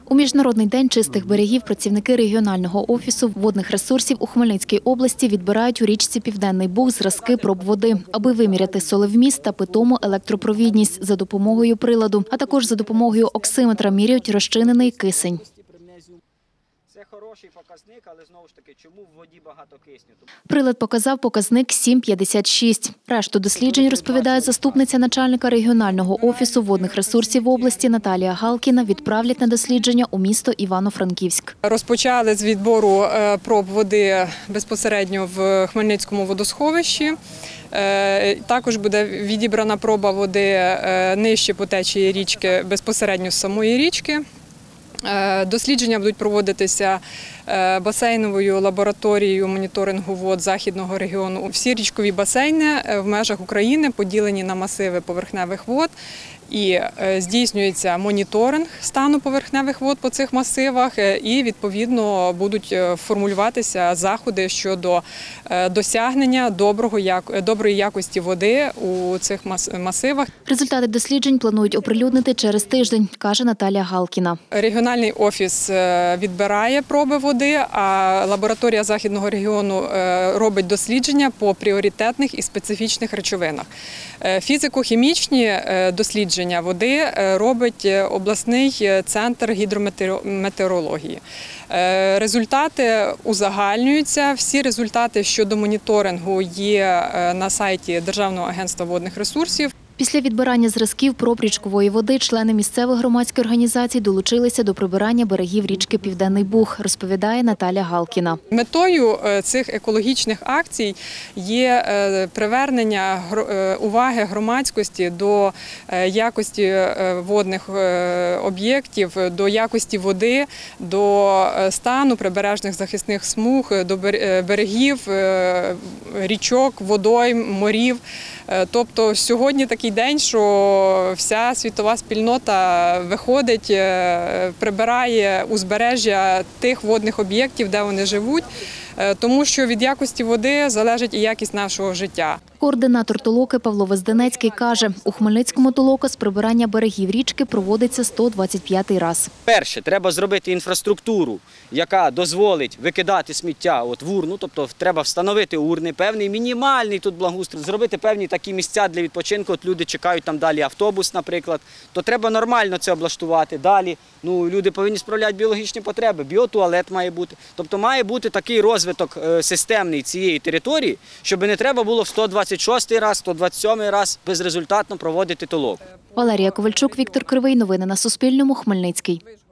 У Міжнародний день чистих берегів працівники регіонального офісу водних ресурсів у Хмельницькій області відбирають у річці Південний Буг зразки проб води, аби виміряти солевміст та питому електропровідність за допомогою приладу, а також за допомогою оксиметра міряють розчинений кисень. Це хороший показник, але знову ж таки, чому в воді багато кисню? Прилад показав показник 7,56. Решту досліджень, розповідає заступниця начальника регіонального офісу водних ресурсів області Наталія Галкіна, відправлять на дослідження у місто Івано-Франківськ. Розпочали з відбору проб води безпосередньо в Хмельницькому водосховищі. Також буде відібрана проба води нижче по течії річки безпосередньо з самої річки. Дослідження будуть проводитися басейновою лабораторією моніторингу вод Західного регіону. Всі річкові басейни в межах України поділені на масиви поверхневих вод і здійснюється моніторинг стану поверхневих вод по цих масивах і, відповідно, будуть формулюватися заходи щодо досягнення доброї якості води у цих масивах. Результати досліджень планують оприлюднити через тиждень, каже Наталія Галкіна. Регіональний офіс відбирає проби води, а лабораторія Західного регіону робить дослідження по пріоритетних і специфічних речовинах. Фізико-хімічні дослідження води робить обласний центр гідрометеорології. Результати узагальнюються. Всі результати щодо моніторингу є на сайті Державного агентства водних ресурсів. Після відбирання зразків проб річкової води члени місцевих громадських організацій долучилися до прибирання берегів річки Південний Буг, розповідає Наталія Галкіна. Метою цих екологічних акцій є привернення уваги громадськості до якості водних об'єктів, до якості води, до стану прибережних захисних смуг, до берегів, річок, водойм, морів. Тобто сьогодні такий день, що вся світова спільнота виходить, прибирає узбережжя тих водних об'єктів, де вони живуть, тому що від якості води залежить і якість нашого життя. Координатор толоки Павло Возденецький каже, у Хмельницькому толока з прибирання берегів річки проводиться 125-й раз. Перше, треба зробити інфраструктуру, яка дозволить викидати сміття в урну, тобто треба встановити урни, певний мінімальний тут благоустрій, зробити певні такі місця для відпочинку, люди чекають там далі автобус, наприклад, то треба нормально це облаштувати. Далі люди повинні справляти біологічні потреби, біотуалет має бути. Тобто має бути такий розвиток системний цієї території, щоб не треба було в 126-й раз, 127-й раз безрезультатно проводити толоку. Валерія Ковальчук, Віктор Кривий. Новини на Суспільному. Хмельницький.